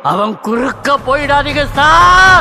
அவன் குறுக்க போயிடாதீங்க சார்.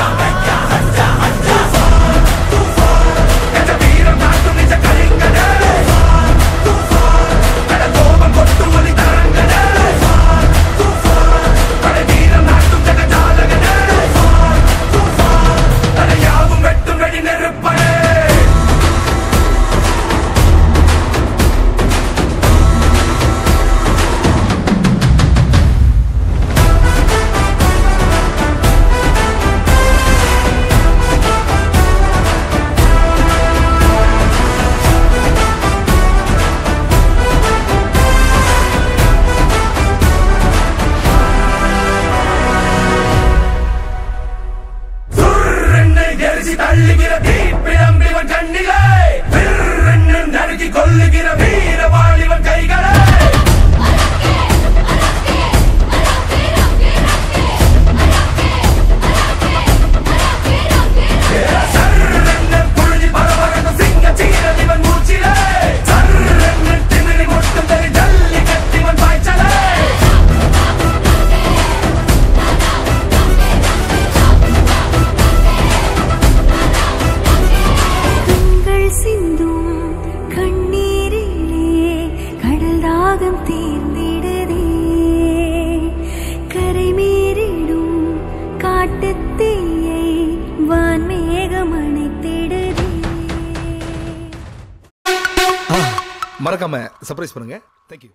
தள்ளுகிற தீப்பிழம்பிவன் கண்ணிலே நறுக்கி கொல்லுகிற வீரவாளிவன் கைகளே. புழுதி பரபரக்கும் சிங்க சீரதிவன் மூச்சிலே சர்ரென்னு திமிரி முட்டும் தறி ஜல்லி கட்டிவன் பாய்ச்சலே. தீர்ந்திடுதே கரை மீறிடும் காட்டுத்தீயை வான்மேகம் அணைத்திடுதே. மறக்காம சர்ப்ரைஸ் பண்ணுங்க. தேங்க்யூ.